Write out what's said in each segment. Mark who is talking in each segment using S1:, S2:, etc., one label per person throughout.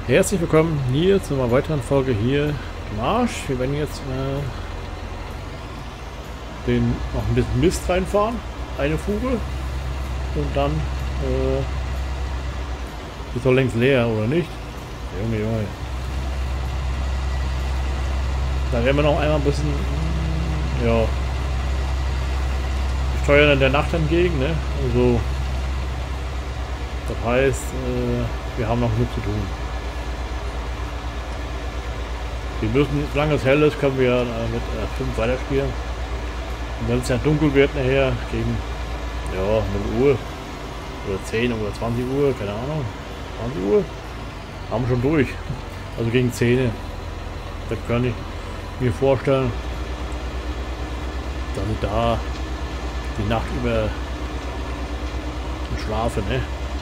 S1: Herzlich willkommen hier zu einer weiteren Folge hier im Arsch. Wir werden jetzt noch ein bisschen Mist reinfahren, eine Fuge und dann ist doch längst leer, oder nicht? Junge, Junge. Da werden wir noch einmal ein bisschen, ja, wir steuern in der Nacht entgegen, ne? Also, das heißt, wir haben noch genug zu tun. Wir müssen, solange es hell ist, können wir mit 5 weiterspielen. Und wenn es ja dunkel wird nachher, gegen ja, 0 Uhr oder 10 oder 20 Uhr, keine Ahnung, 20 Uhr, haben wir schon durch. Also gegen 10. Das kann ich mir vorstellen, dass ich da die Nacht über schlafe, ne?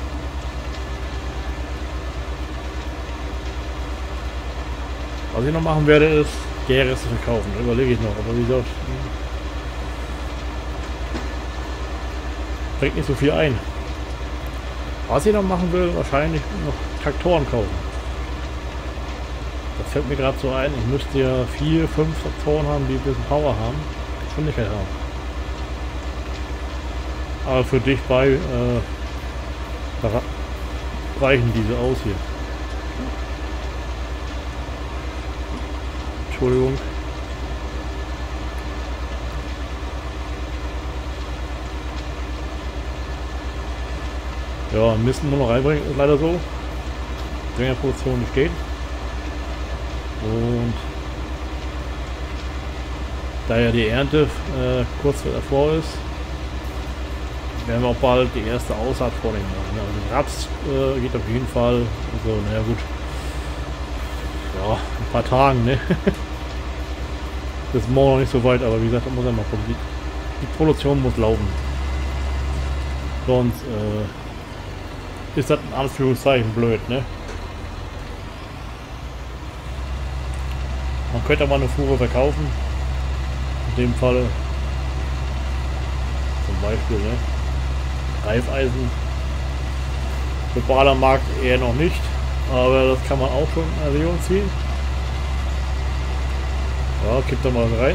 S1: Was ich noch machen werde, ist Gärreste verkaufen. Da überlege ich noch, aber wie gesagt, bringt nicht so viel ein. Was ich noch machen will, wahrscheinlich noch Traktoren kaufen. Das fällt mir gerade so ein. Ich müsste ja 4, 5 Traktoren haben, die ein bisschen Power haben, Geschwindigkeit haben. Aber für dich reichen diese aus hier. Entschuldigung. Ja, müssen wir noch reinbringen, ist leider so. Düngerproduktion nicht geht. Und da ja die Ernte kurz davor ist, werden wir auch bald die erste Aussaat vornehmen. Also Raps geht auf jeden Fall. Also, naja gut. Ja, ein paar Tagen, ne? Das ist morgen noch nicht so weit, aber wie gesagt, da muss ja mal die Produktion muss laufen. Sonst ist das in Anführungszeichen blöd, ne? Man könnte mal eine Fuhre verkaufen. In dem Fall zum Beispiel, ne? Reifeisen. Globaler Markt eher noch nicht, aber das kann man auch schon in Erwägung ziehen. Ja, kippt da mal rein.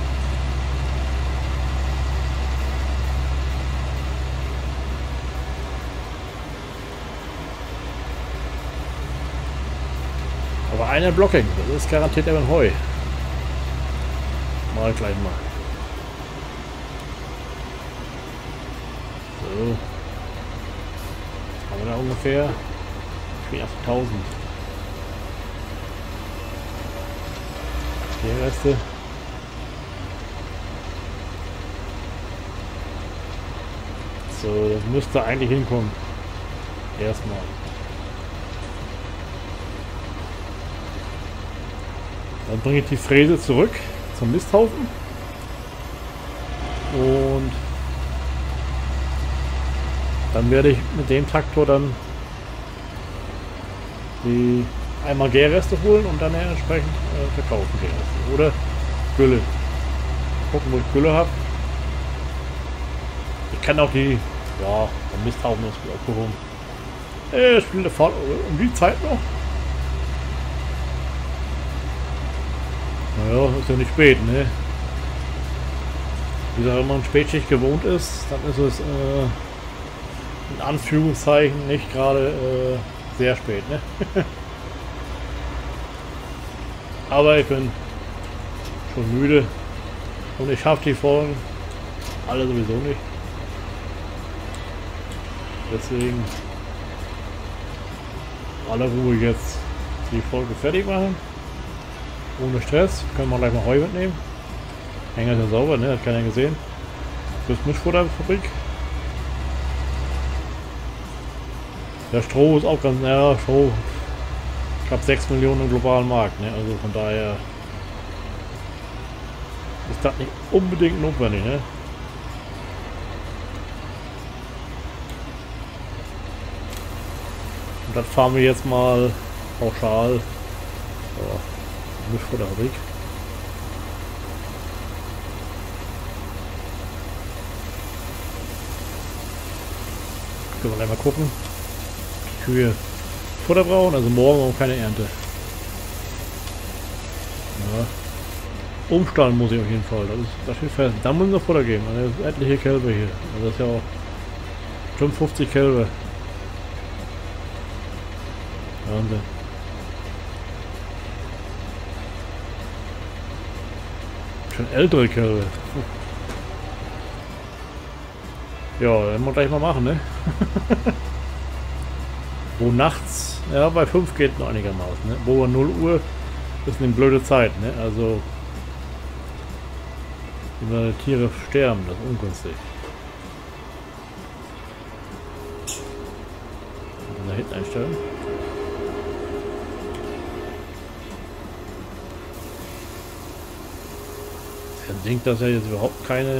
S1: Aber einer Blocking, das ist garantiert eben Heu. Mal gleich mal. So. Haben wir da ungefähr 84.000. Die Reste. So, das müsste eigentlich hinkommen. Erstmal. Dann bringe ich die Fräse zurück zum Misthaufen. Und dann werde ich mit dem Traktor dann die einmal Gärreste holen und dann entsprechend verkaufen Gärreste. Oder Gülle. Gucken, wo ich Gülle habe. Ich kann auch die, ja, der Misthaufen ist gut aufgehoben. Ich spiele Fahrt um die Zeit noch. Naja, ist ja nicht spät, ne? Wie gesagt, wenn man Spätschicht gewohnt ist, dann ist es in Anführungszeichen nicht gerade sehr spät, ne? Aber ich bin schon müde und ich schaffe die Folgen alle sowieso nicht. Deswegen alle Ruhe jetzt die Folge fertig machen. Ohne Stress. Können wir gleich mal Heu mitnehmen. Hänger ist ja sauber, ne? Hat keiner gesehen. Fürs Mischfutterfabrik. Der Stroh ist auch ganz, ja, Stroh. Ich habe 6 Millionen im globalen Markt, ne? Also von daher ist das nicht unbedingt notwendig, ne? Und das fahren wir jetzt mal pauschal. So, Mischfutterfabrik. Können wir gleich mal gucken. Die Kühe Futter brauchen, also morgen auch keine Ernte. Ja. Umstellen muss ich auf jeden Fall, das steht fest. Dann muss ich noch Futter geben, also das sind etliche Kälber hier. Also das ist ja auch 55 Kälber. Wahnsinn. Schon ältere Kälber. Ja, werden wir gleich mal machen, ne? Wo nachts, ja, bei 5 geht noch einigermaßen, ne? Wo 0 Uhr ist eine blöde Zeit, ne? Also, wenn die Tiere sterben, das ist ungünstig. Da hinten einstellen. Dann sinkt das ja jetzt überhaupt keine.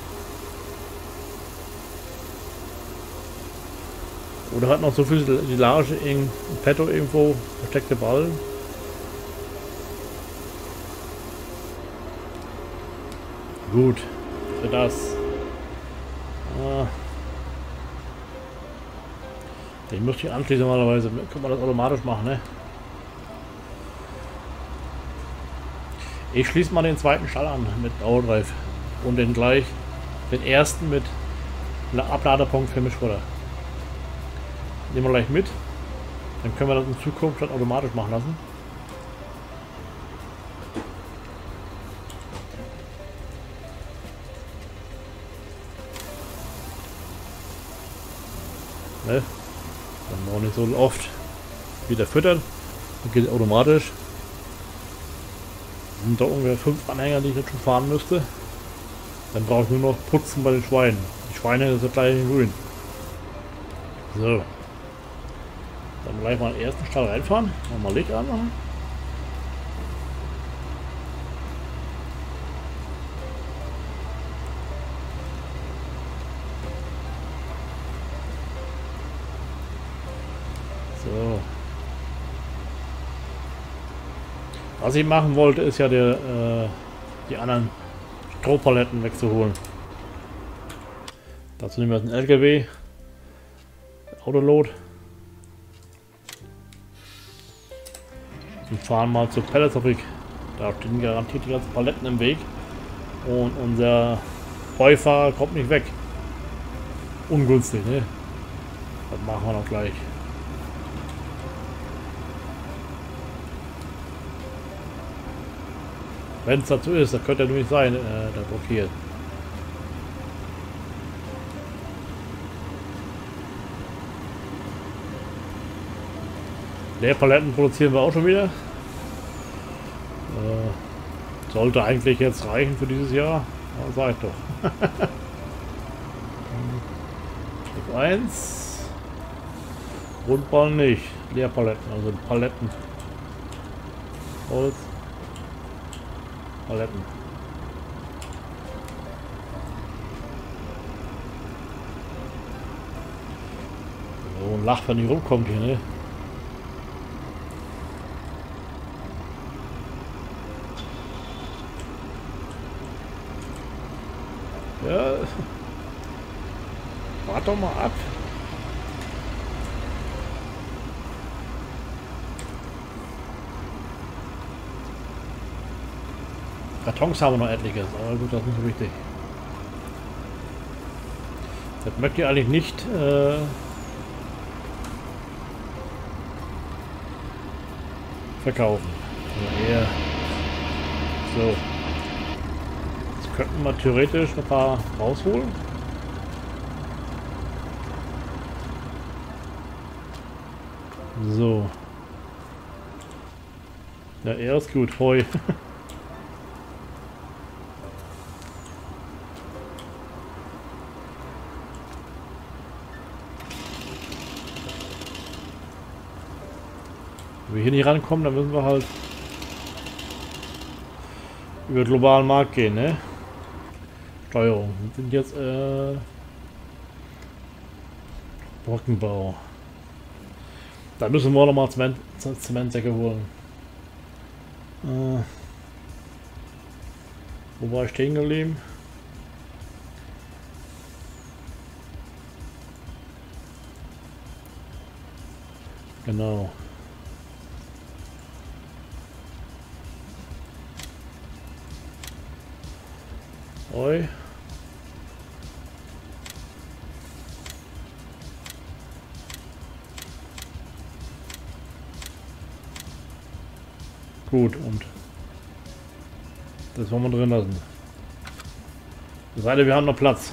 S1: Oder hat noch so viel Silage in petto irgendwo, versteckte Ballen. Gut, für das. Den müsste ich anschließen normalerweise. Kann man das automatisch machen, ne? Ich schließe mal den zweiten Stall an mit Baureif und den gleich den ersten mit Abladepunkt für Mischfutter. Nehmen wir gleich mit. Dann können wir das in Zukunft dann automatisch machen lassen. Ne? Dann brauchen wir nicht so oft wieder füttern. Dann geht es automatisch. Das sind da ungefähr 5 Anhänger, die ich jetzt schon fahren müsste. Dann brauche ich nur noch putzen bei den Schweinen. Die Schweine sind gleich in grün. So. Dann gleich mal den ersten Stall reinfahren. Mal Licht anmachen. So. Was ich machen wollte, ist ja die anderen Strohpaletten wegzuholen. Dazu nehmen wir einen LKW. Autoload. Und fahren mal zur Pelletfabrik. Da stehen garantiert die ganzen Paletten im Weg. Und unser Beifahrer kommt nicht weg. Ungünstig, ne? Das machen wir noch gleich. Wenn es dazu ist, das könnte ja nämlich sein, da blockiert. Leerpaletten produzieren wir auch schon wieder. Sollte eigentlich jetzt reichen für dieses Jahr. Ja, sag ich doch. Stück 1. Rundball nicht. Leerpaletten, also Paletten. Holz. Paletten. So ein Lach, wenn die rumkommt hier, ne? Ja. Warte doch mal ab. Kartons haben wir noch etliches, aber gut, das ist nicht so wichtig. Das möchte ich eigentlich nicht verkaufen. Also eher so. Jetzt könnten wir theoretisch ein paar rausholen. So. Ja, er ist gut. Heu. Wenn wir hier nicht rankommen, dann müssen wir halt über den globalen Markt gehen, ne? Steuerung. Wir sind jetzt Brückenbau. Da müssen wir noch mal Zementsäcke holen. Wo war ich stehen geblieben? Genau. Oi. Gut, und das wollen wir drin lassen. Es sei denn, wir haben noch Platz.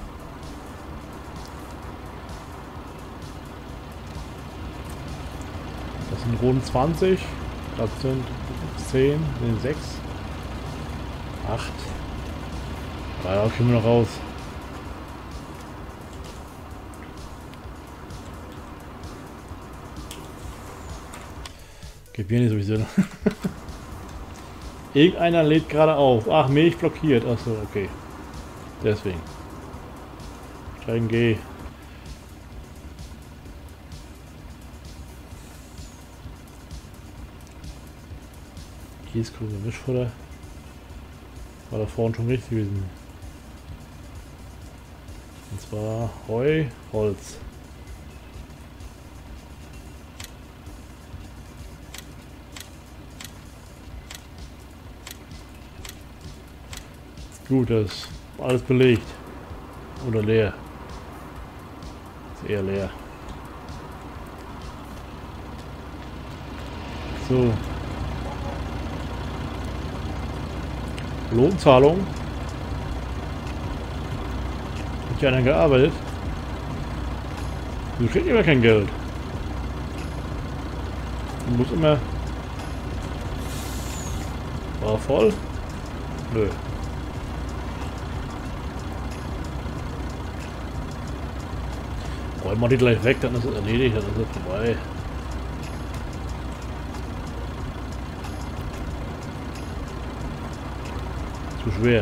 S1: Das sind rund 20. Das sind 10, 6, 8. Da kommen wir noch raus. Geht mir nicht sowieso. Irgendeiner lädt gerade auf. Ach, Milch blockiert. Achso, okay. Deswegen. Steigen G. Kieskrug und Mischfutter. War da vorhin schon richtig gewesen. Und zwar Heu, Holz. Gut, das ist alles belegt. Oder leer. Ist eher leer. So. Lohnzahlung. Hat ja einer gearbeitet. Du kriegst immer kein Geld. Du musst immer... War voll? Nö. Räumen wir die gleich weg, dann ist es erledigt, dann ist es vorbei. Zu schwer.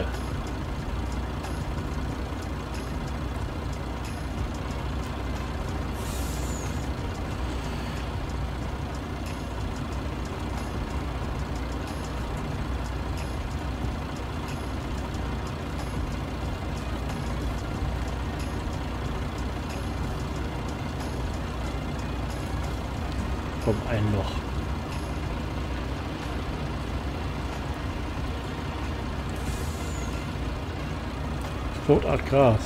S1: Komm, einen noch. Totart Gras.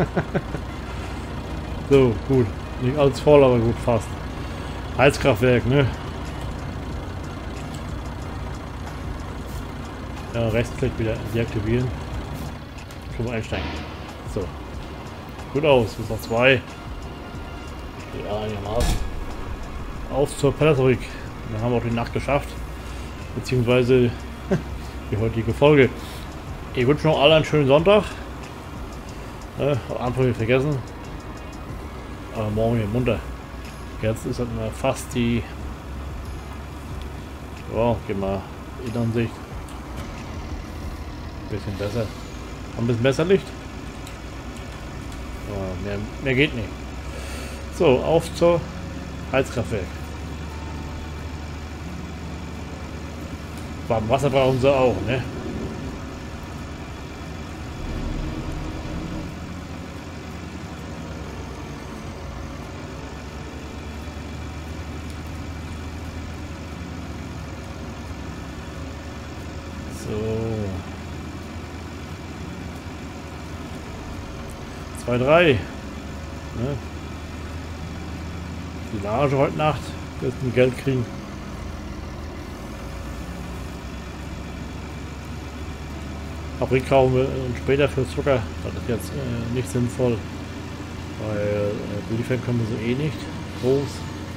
S1: So, gut. Nicht alles voll, aber gut, fast. Heizkraftwerk, ne? Ja, Rechtsklick wieder deaktivieren. Können wir einsteigen. So. Gut aus, bis noch 2. Ja, einigermaßen. Auf zur Pelletfabrik. Dann haben wir auch die Nacht geschafft. Beziehungsweise die heutige Folge. Ich wünsche noch alle einen schönen Sonntag. Am Anfang vergessen. Aber morgen hier munter. Jetzt ist halt mal fast die... Ja, geh mal Innenansicht. Bisschen besser. Ein bisschen besser Licht. Aber mehr geht nicht. So, auf zur Heizkraftwerk. Warm Wasser brauchen sie auch, ne? So. 2, 3. Ne? Die Large heute Nacht wird ein Geld kriegen. Fabrik kaufen wir und später für Zucker. Das ist jetzt nicht sinnvoll, weil liefern können wir so eh nicht groß.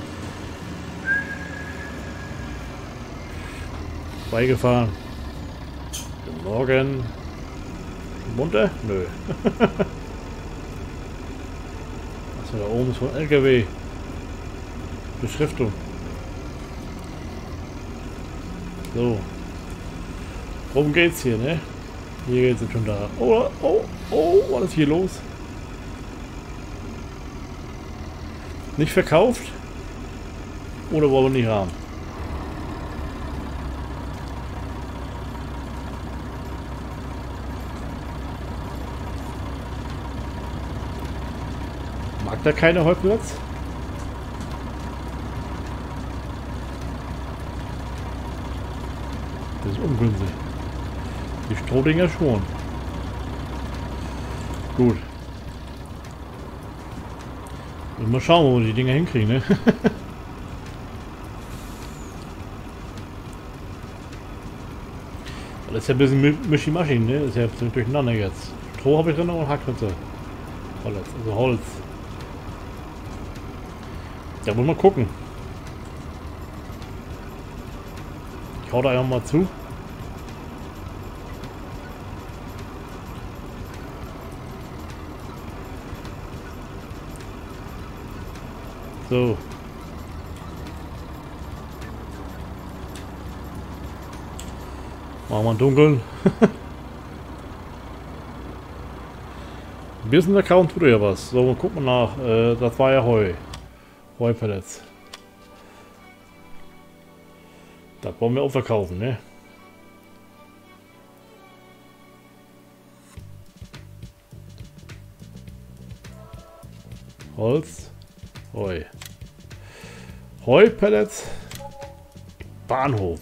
S1: Beigefahren. Guten Morgen. Munter? Nö. Achso, da oben ist von LKW. Beschriftung. So. Worum geht's hier, ne? Hier geht's jetzt schon da. Oh, oh, oh, was ist hier los? Nicht verkauft? Oder wollen wir nicht haben? Mag da keiner Heuplatz? ist ungünstig. Die Strohdinger schon. Gut. Mal schauen, wo wir die Dinger hinkriegen, ne? Das ist ja ein bisschen Mischimaschi, ne? Das ist ja ein bisschen durcheinander jetzt. Stroh habe ich drin und Hackhütte. Also Holz. Ja, wollen wir mal gucken. Ich hau da einfach mal zu. So. Machen wir dunkeln. Ein bisschen der Count tut ja was. So, gucken wir nach. Das war ja Heu. Heupellets. Das wollen wir auch verkaufen, ne? Holz. Heu. Heupellets. Bahnhof.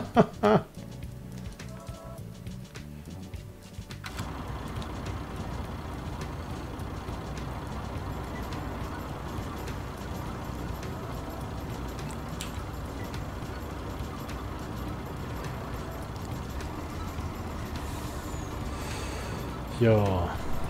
S1: Ja.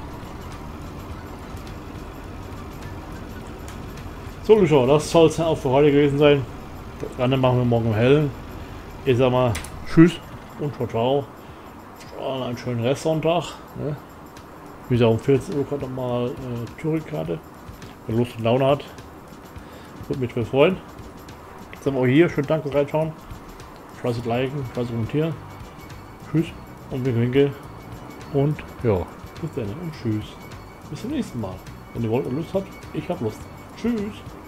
S1: So, Zuschauer, das soll es auch für heute gewesen sein. Das Ganze machen wir morgen im Hellen. Ich sag mal tschüss und ciao, ciao. Einen schönen Restsonntag. Ne? Wie gesagt, um 14 Uhr kommt nochmal Tourikarte. Wer Lust und Laune hat, würde mich freuen. Jetzt sind wir auch hier. Schönen Dank fürs Reinschauen. Fleißig liken, fleißig kommentieren. Tschüss und winke. Und ja, bis dann und tschüss. Bis zum nächsten Mal. Wenn ihr wollt und Lust habt, ich hab Lust. Tschüss.